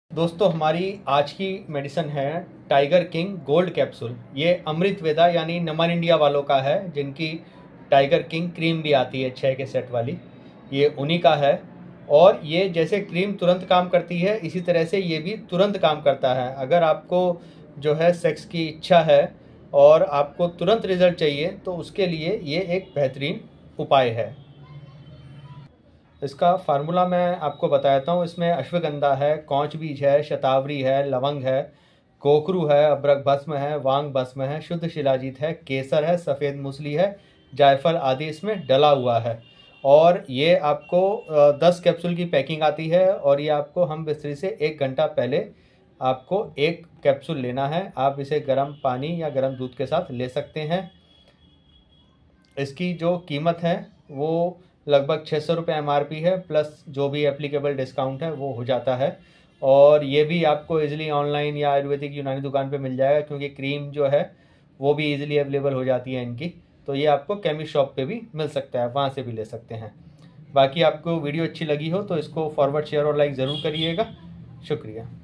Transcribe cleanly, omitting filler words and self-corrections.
दोस्तों हमारी आज की मेडिसिन है टाइगर किंग गोल्ड कैप्सूल। ये अमृत वेदा यानी नमन इंडिया वालों का है, जिनकी टाइगर किंग क्रीम भी आती है 6 के सेट वाली, ये उन्हीं का है। और ये जैसे क्रीम तुरंत काम करती है, इसी तरह से ये भी तुरंत काम करता है। अगर आपको जो है सेक्स की इच्छा है और आपको तुरंत रिजल्ट चाहिए तो उसके लिए ये एक बेहतरीन उपाय है। इसका फार्मूला मैं आपको बताता हूँ। इसमें अश्वगंधा है, कौच बीज है, शतावरी है, लवंग है, कोकरू है, अबरक भस्म है, वांग भस्म है, शुद्ध शिलाजीत है, केसर है, सफ़ेद मूसली है, जायफल आदि इसमें डला हुआ है। और ये आपको 10 कैप्सूल की पैकिंग आती है और ये आपको हम बिस्तरी से 1 घंटा पहले आपको 1 कैप्सूल लेना है। आप इसे गर्म पानी या गर्म दूध के साथ ले सकते हैं। इसकी जो कीमत है वो लगभग 600 रुपये MRP है, प्लस जो भी एप्लीकेबल डिस्काउंट है वो हो जाता है। और ये भी आपको इजीली ऑनलाइन या आयुर्वेदिक यूनानी दुकान पे मिल जाएगा, क्योंकि क्रीम जो है वो भी इजीली अवेलेबल हो जाती है इनकी। तो ये आपको केमिस्ट शॉप पे भी मिल सकता है, वहाँ से भी ले सकते हैं। बाकी आपको वीडियो अच्छी लगी हो तो इसको फॉरवर्ड, शेयर और लाइक ज़रूर करिएगा। शुक्रिया।